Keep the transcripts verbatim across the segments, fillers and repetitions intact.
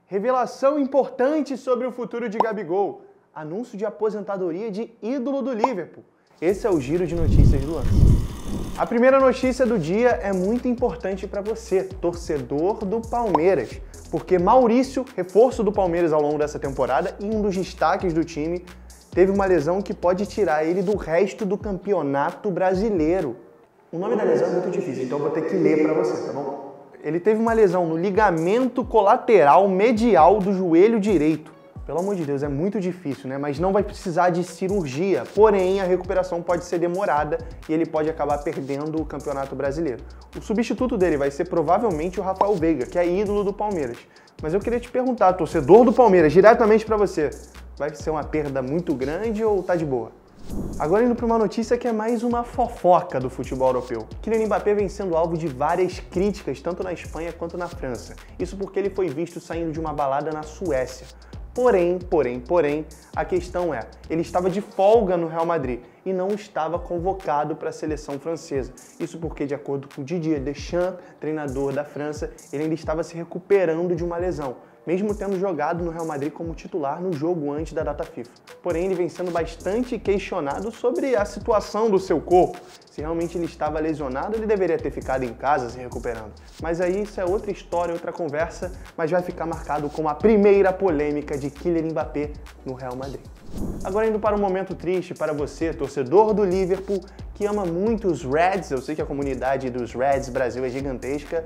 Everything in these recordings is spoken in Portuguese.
Revelação importante sobre o futuro de Gabigol. Anúncio de aposentadoria de ídolo do Liverpool. Esse é o giro de notícias do lance. A primeira notícia do dia é muito importante para você, torcedor do Palmeiras, porque Maurício, reforço do Palmeiras ao longo dessa temporada e um dos destaques do time, teve uma lesão que pode tirar ele do resto do campeonato brasileiro. O nome da lesão é muito difícil, então eu vou ter que ler para você, tá bom? Ele teve uma lesão no ligamento colateral medial do joelho direito. Pelo amor de Deus, é muito difícil, né? Mas não vai precisar de cirurgia. Porém, a recuperação pode ser demorada e ele pode acabar perdendo o Campeonato Brasileiro. O substituto dele vai ser provavelmente o Rafael Veiga, que é ídolo do Palmeiras. Mas eu queria te perguntar, torcedor do Palmeiras, diretamente para você, vai ser uma perda muito grande ou tá de boa? Agora indo para uma notícia que é mais uma fofoca do futebol europeu. Kylian Mbappé vem sendo alvo de várias críticas, tanto na Espanha quanto na França. Isso porque ele foi visto saindo de uma balada na Suécia. Porém, porém, porém, a questão é, ele estava de folga no Real Madrid e não estava convocado para a seleção francesa. Isso porque, de acordo com Didier Deschamps, treinador da França, ele ainda estava se recuperando de uma lesão, mesmo tendo jogado no Real Madrid como titular no jogo antes da data FIFA. Porém, ele vem sendo bastante questionado sobre a situação do seu corpo. Se realmente ele estava lesionado, ele deveria ter ficado em casa se recuperando. Mas aí isso é outra história, outra conversa, mas vai ficar marcado como a primeira polêmica de Kylian Mbappé no Real Madrid. Agora indo para um momento triste para você, torcedor do Liverpool, que ama muito os Reds, eu sei que a comunidade dos Reds Brasil é gigantesca.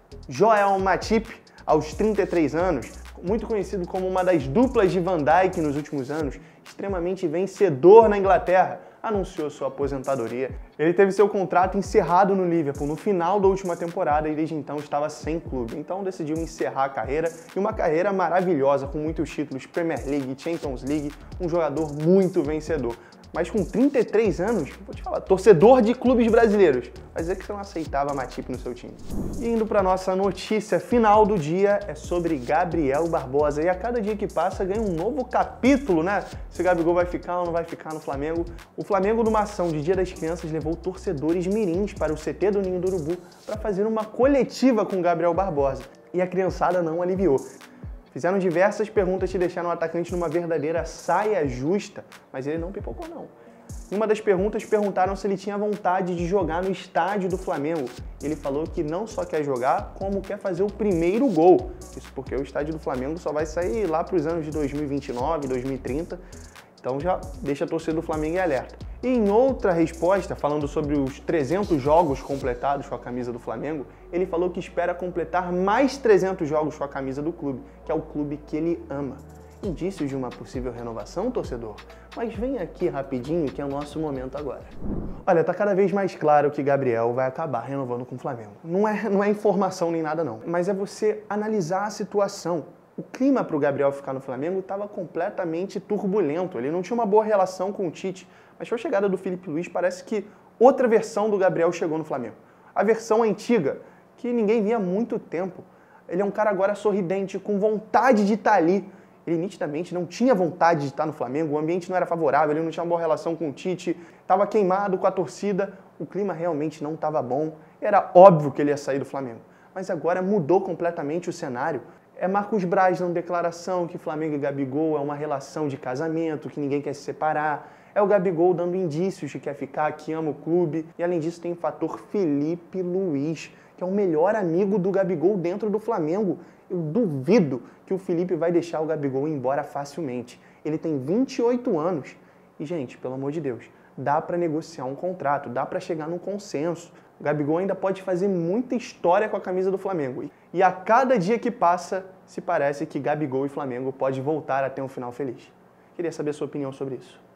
Joel Matip, aos trinta e três anos, muito conhecido como uma das duplas de Van Dijk nos últimos anos, extremamente vencedor na Inglaterra, anunciou sua aposentadoria. Ele teve seu contrato encerrado no Liverpool no final da última temporada e desde então estava sem clube. Então decidiu encerrar a carreira, e uma carreira maravilhosa, com muitos títulos, Premier League, Champions League, um jogador muito vencedor. Mas com trinta e três anos, vou te falar, torcedor de clubes brasileiros, vai dizer que você não aceitava Matip no seu time. E indo para nossa notícia final do dia, é sobre Gabriel Barbosa. E a cada dia que passa ganha um novo capítulo, né? Se Gabigol vai ficar ou não vai ficar no Flamengo. O Flamengo, numa ação de Dia das Crianças, levou torcedores mirins para o C T do Ninho do Urubu para fazer uma coletiva com Gabriel Barbosa. E a criançada não aliviou. Fizeram diversas perguntas que deixaram o atacante numa verdadeira saia justa, mas ele não pipocou não. Em uma das perguntas, perguntaram se ele tinha vontade de jogar no estádio do Flamengo. Ele falou que não só quer jogar, como quer fazer o primeiro gol. Isso porque o estádio do Flamengo só vai sair lá para os anos de dois mil e vinte e nove, dois mil e trinta. Então já deixa a torcida do Flamengo em alerta. E em outra resposta, falando sobre os trezentos jogos completados com a camisa do Flamengo, ele falou que espera completar mais trezentos jogos com a camisa do clube, que é o clube que ele ama. Indícios de uma possível renovação, torcedor? Mas vem aqui rapidinho, que é o nosso momento agora. Olha, tá cada vez mais claro que Gabriel vai acabar renovando com o Flamengo. Não é, não é informação nem nada não, mas é você analisar a situação. O clima para o Gabriel ficar no Flamengo estava completamente turbulento, ele não tinha uma boa relação com o Tite, mas com a chegada do Felipe Luiz parece que outra versão do Gabriel chegou no Flamengo. A versão antiga, que ninguém via há muito tempo. Ele é um cara agora sorridente, com vontade de estar ali. Ele nitidamente não tinha vontade de estar no Flamengo, o ambiente não era favorável, ele não tinha uma boa relação com o Tite, estava queimado com a torcida, o clima realmente não estava bom, era óbvio que ele ia sair do Flamengo. Mas agora mudou completamente o cenário. É Marcos Braz dando declaração que Flamengo e Gabigol é uma relação de casamento, que ninguém quer se separar. É o Gabigol dando indícios de que quer ficar, que ama o clube. E além disso tem o fator Felipe Luiz, que é o melhor amigo do Gabigol dentro do Flamengo. Eu duvido que o Felipe vai deixar o Gabigol ir embora facilmente. Ele tem vinte e oito anos. E, gente, pelo amor de Deus, dá para negociar um contrato, dá para chegar num consenso. O Gabigol ainda pode fazer muita história com a camisa do Flamengo. E a cada dia que passa, se parece que Gabigol e Flamengo podem voltar a ter um final feliz. Queria saber a sua opinião sobre isso.